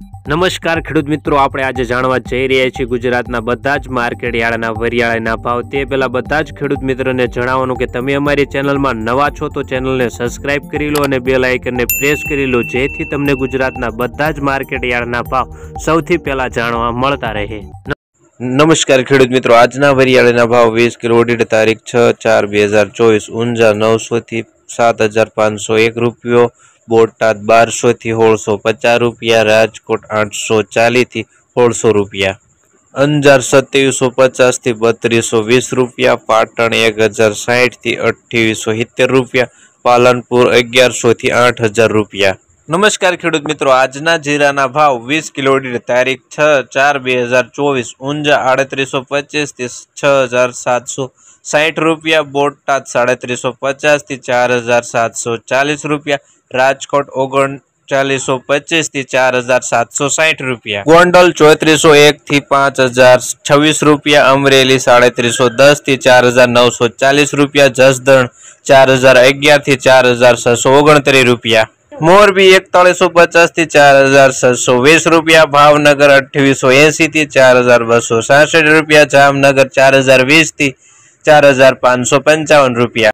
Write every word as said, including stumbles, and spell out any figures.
નમસ્કાર ખેડૂત મિત્રો, આપણે આજે જાણવા જઈ રહ્યા છીએ ગુજરાતના બધા જ માર્કેટ યાર્ડના વરિયાળીના ભાવ। તે પહેલા બધા જ ખેડૂત મિત્રોને જણાવવાનું કે તમે અમારી ચેનલમાં નવા છો તો ચેનલને સબસ્ક્રાઇબ કરી લો અને બેલ આઇકનને પ્રેસ કરી લો, જેથી તમને ગુજરાતના બધા જ માર્કેટ યાર્ડના ભાવ સૌથી પહેલા જાણવા મળતા રહે। નમસ્કાર ખેડૂત મિત્રો, આજના વરિયાળીના ભાવ વીસ કિલો દીઠ તારીખ છ ચાર બે હજાર ચોવીસ। ઊંઝા નવસો થી સાત હજાર પાંચસો એક રૂપિયો, बोटाद बार सौ थी सोलसो पचास रुपया, राजकोट आठ सौ चालीस थी सोलसो रुपया, अंजार सत्यावीस सौ पचास थी बत्रीस सौ वीस रुपया, पाटण एक हजार साठ थी अठावीस सौ सित्तेर रुपया, पालनपुर अगियार सौ थी आठ हजार रुपया। नमस्कार खेडूत मित्रों, आजना जीराना भाव वीस किलो दीठ तारीख छ चार बे हजार चौवीस। ऊंझा आड़तरीस सौ पच्चीस थी छ हजार सात सौ साठ रुपया, बोटाद साड़तरीस सौ पचास थी चार हजार सात सौ चालीस रुपया, राजकोट ओगन चालीस सौ पच्चीस थी चार हजार सात सौ साठ रुपया, गोंडल चौतरीस सौ एक थी पांच हजार छवीस रुपया, अमरेली साड़तरीस सौ दस थी चार हजार नौ सौ चालीस रुपया, जसदण चार हजार अगियार थी चार हजार छह सौ ओगणतरीस रुपया, मोरबी एकतालीस सौ पचास थी चार हजार छह सौ वीस रुपया, भावनगर अठावीस सौ एसी थी चार हजार बसो सासठ रुपया, जामनगर चार हजार वीस थी चार हजार पांच सौ पंचावन रुपया।